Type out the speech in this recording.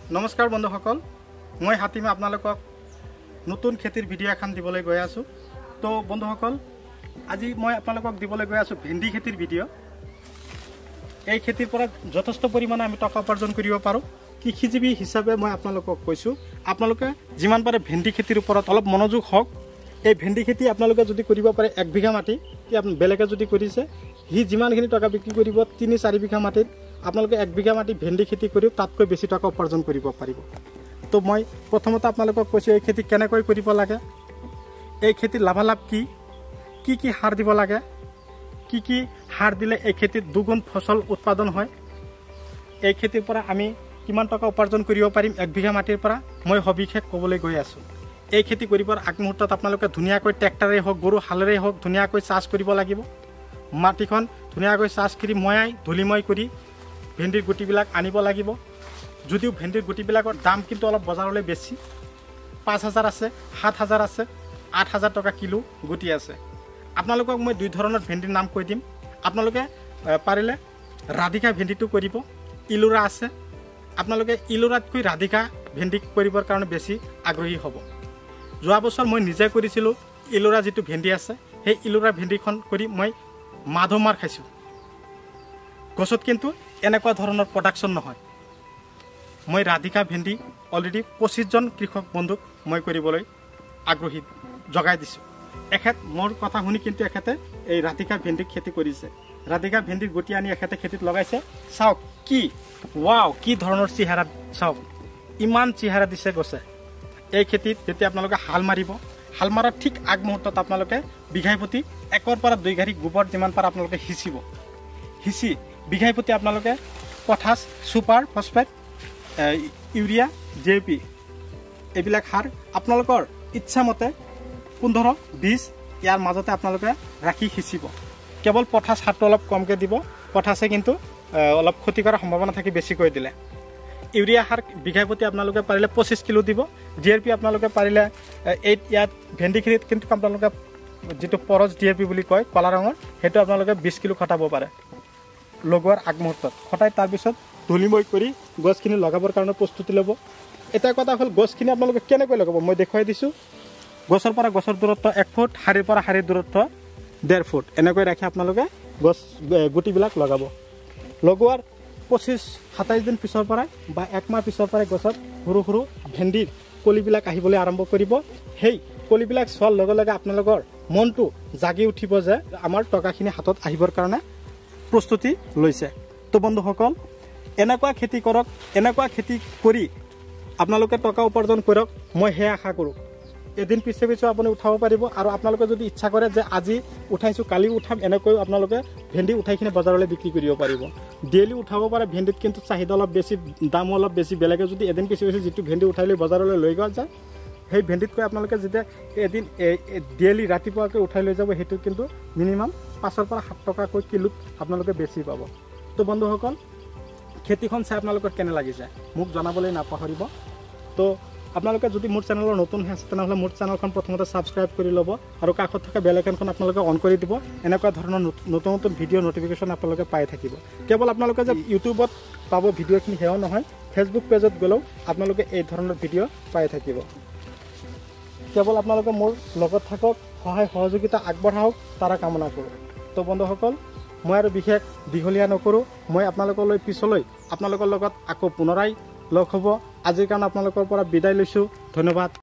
नमस्कार बंधुসকল मैं हातिमे आपनालोকক नतुन खेतिर भिडिओ एखान दिबले गय आसु। तो बंधुসকল আজি मैं आपनालोকক दिबले गय आसु भेंडी खेतिर भिडिओ। এই খেতিৰ পৰা যথেষ্ট পৰিমাণে আমি টকা উপাৰ্জন কৰিব পাৰো। কৃষিজীৱী হিচাপে মই আপোনালোকক কৈছো আপোনালোকে যিমান পাৰে ভেন্দি খেতিৰ ওপৰত অলপ মনোযোগ হওক। এই ভেন্দি খেতি আপোনালোকে যদি কৰিব পাৰে 1 বিঘা মাটি কি আপুনি বেলেগে যদি কৰিছে হি যিমানখিনি টকা বিক্ৰী কৰিব 3-4 বিঘা মাটিত আপোনালোকে 1 বিঘা মাটি ভেন্দি খেতি কৰি তাতকৈ বেছি টকা উপাৰ্জন কৰিব পাৰিব। তো মই প্ৰথমতে আপোনালোকক কৈছো এই খেতি কেনেকৈ কৰিব লাগে, এই খেতিৰ লাভালাভ কি কি সাৰ দিব লাগে, কি সাৰ দিলে এই খেতিত দুগুণ ফসল উৎপাদন হয়, এই খেতিৰ পৰা আমি কিমান টকা উপাৰ্জন কৰিব পাৰিম 1 বিঘা মাটিৰ পৰা মই সবিশেষ ক'বলৈ গৈ আছো। এই খেতি কৰিবৰ আগমুহূৰ্তত আপোনালোকে ধুনীয়াকৈ ট্ৰেক্টৰে হওক গৰু হালেৰে হওক ধুনীয়াকৈ চাষ কৰিব লাগিব। মাটিখন ধুনীয়াকৈ চাষ কৰি ময়াই ধুলিময় কৰি ভেন্দিৰ গুটিবিলাক আনিব লাগিব। যদিও ভেন্দিৰ গুটিবিলাকৰ দাম কিন্তু অলপ বজাৰলৈ বেছি, 5000 আছে, 7000 আছে, 8000 টকা কিলো গুটি আছে। আপোনালোকক মই দুই ধৰণৰ ভেন্দিৰ নাম কৈ দিম। আপোনালোকে পাৰিলে ৰাধিকা ভেন্দিটো কৰিব, ইলোৰা আছে। আপোনালোকে ইলোৰাতকৈ ৰাধিকা ভেন্দি কৰিবৰ কাৰণে বেছি আগ্ৰহী হ'ব। যোৱা বছৰ মই নিজে কৰিছিলোঁ ইলোৰা যিটো ভেন্দি আছে সেই ইলোৰা ভেন্দিখন কৰি মই মাধমাৰ খাইছোঁ। গছত কিন্তু এনেকুৱা ধৰণৰ প্ৰডাকশ্যন নহয়। মই ৰাধিকা ভেন্দি অলৰেডি 25 জন কৃষক বন্ধুক মই কৰিবলৈ আগ্ৰহী জগাই দিছোঁ। এখেত মোৰ কথা শুনি কিন্তু এখেতে এই ৰাধিকা ভেন্দি খেতি কৰিছে। ৰাধিকা ভেন্দিৰ গুটি আনি এখেতে খেতিত লগাইছে। চাওক কি ওয়াও, কি ধৰণৰ চেহাৰা চাওক, ইমান চেহাৰা দিছে গছে। এই খেতিত যেতিয়া আপোনালোকে হাল মাৰিব, হাল মাৰাৰ ঠিক আগমুহূৰ্তত আপোনালোকে বিঘাই প্ৰতি 1 পৰা 2 গাড়ী গোবৰ যিমান পাৰে আপোনালোকে সিঁচিব। সিঁচি বিঘাই প্ৰতি আপোনালোকে potash, superphosphate, urea, JP এইবিলাক সাৰ আপোনালোকৰ ইচ্ছামতে 15-20 ইয়াৰ মাজতে আপোনালোকে ৰাখি সিঁচিব। কেৱল পটাছ সাৰটো অলপ কমকৈ দিব, পটাছে কিন্তু অলপ ক্ষতি কৰাৰ সম্ভাৱনা থাকে বেছিকৈ দিলে। ইউৰিয়া সাৰ বিঘাই প্ৰতি আপোনালোকে পাৰিলে 25 কিলো দিব। DRP আপোনালোকে পাৰিলে ইয়াত ভেন্দি খেতিত কিন্তু আপোনালোকে যিটো পৰজ DRP বুলি কয় কলা ৰঙৰ সেইটো আপোনালোকে 20 কিলো খটাব পাৰে লগোৱাৰ আগমুহূৰ্তত। খটাই তাৰপিছত ধুলিময় কৰি গছখিনি লগাবৰ কাৰণে প্ৰস্তুতি ল'ব। এটা কথা হ'ল গছখিনি আপোনালোকে কেনেকৈ লগাব মই দেখুৱাই দিছোঁ। গছৰ পৰা গছৰ দূৰত্ব 1 ফুট, শাৰীৰ পৰা শাৰীৰ দূৰত্ব 1.5 ফুট এনেকৈ ৰাখি আপোনালোকে গছ গুটিবিলাক লগাব। লগোৱাৰ 25-27 দিন পিছৰ পৰাই বা 1 মাহ পিছৰ পৰাই গছত সৰু সৰু ভেন্দিৰ কলিবিলাক আহিবলৈ আৰম্ভ কৰিব। সেই কলিবিলাক চোৱাৰ লগে লগে আপোনালোকৰ মনটো জাগি উঠিব যে আমাৰ টকাখিনি হাতত আহিবৰ কাৰণে প্ৰস্তুতি লৈছে। তো বন্ধুসকল এনেকুৱা খেতি কৰক, এনেকুৱা খেতি কৰি আপোনালোকে টকা উপাৰ্জন কৰক, মই সেয়া আশা কৰোঁ। এদিন পিছে আপুনি উঠাব পাৰিব। আৰু আপোনালোকে যদি ইচ্ছা কৰে যে আজি উঠাইছোঁ কালিও উঠাম, এনেকৈ আপোনালোকে ভেন্দি উঠাই কিনে বজাৰলৈ বিক্ৰী কৰিব পাৰিব। ডেইলি উঠাব পাৰে ভেন্দিত কিন্তু চাহিদা অলপ বেছি, দাম অলপ বেছি। বেলেগে যদি এদিন পিছে যিটো ভেন্দি উঠাই লৈ বজাৰলৈ লৈ যোৱা যায় সেই ভেন্দিতকৈ আপোনালোকে যেতিয়া এদিন ডেইলি ৰাতিপুৱাকৈ উঠাই লৈ যাব সেইটো কিন্তু মিনিমাম 5 পৰা 7 টকাকৈ কিলোত আপোনালোকে বেছি পাব। তো বন্ধুসকল খেতিখন চাই আপোনালোকৰ কেনে লাগিছে মোক জনাবলৈ নাপাহৰিব। তো আপোনালোকে যদি মোৰ চেনেলৰ নতুন আছে তেনেহ'লে মোৰ চেনেলখন প্ৰথমতে ছাবস্ক্ৰাইব কৰি ল'ব আৰু কাষত থকা বেল আইকনখন আপোনালোকে অন কৰি দিব। এনেকুৱা ধৰণৰ নতুন নতুন ভিডিঅ' নটিফিকেশ্যন আপোনালোকে পাই থাকিব। কেৱল আপোনালোকে যে ইউটিউবত পাব ভিডিঅ'খিনি সেয়াও নহয়, ফেচবুক পেজত গ'লেও আপোনালোকে এই ধৰণৰ ভিডিঅ' পাই থাকিব। কেৱল আপোনালোকে মোৰ লগত থাকক, সহায় সহযোগিতা আগবঢ়াওক তাৰা কামনা কৰোঁ। তো বন্ধুসকল মই আৰু বিশেষ দীঘলীয়া নকৰোঁ। মই আপোনালোকলৈ পিছলৈ আপোনালোকৰ লগত আকৌ পুনৰাই লগ হ'ব। আজিৰ কাৰণে আপোনালোকৰ পৰা বিদায় লৈছোঁ। ধন্যবাদ।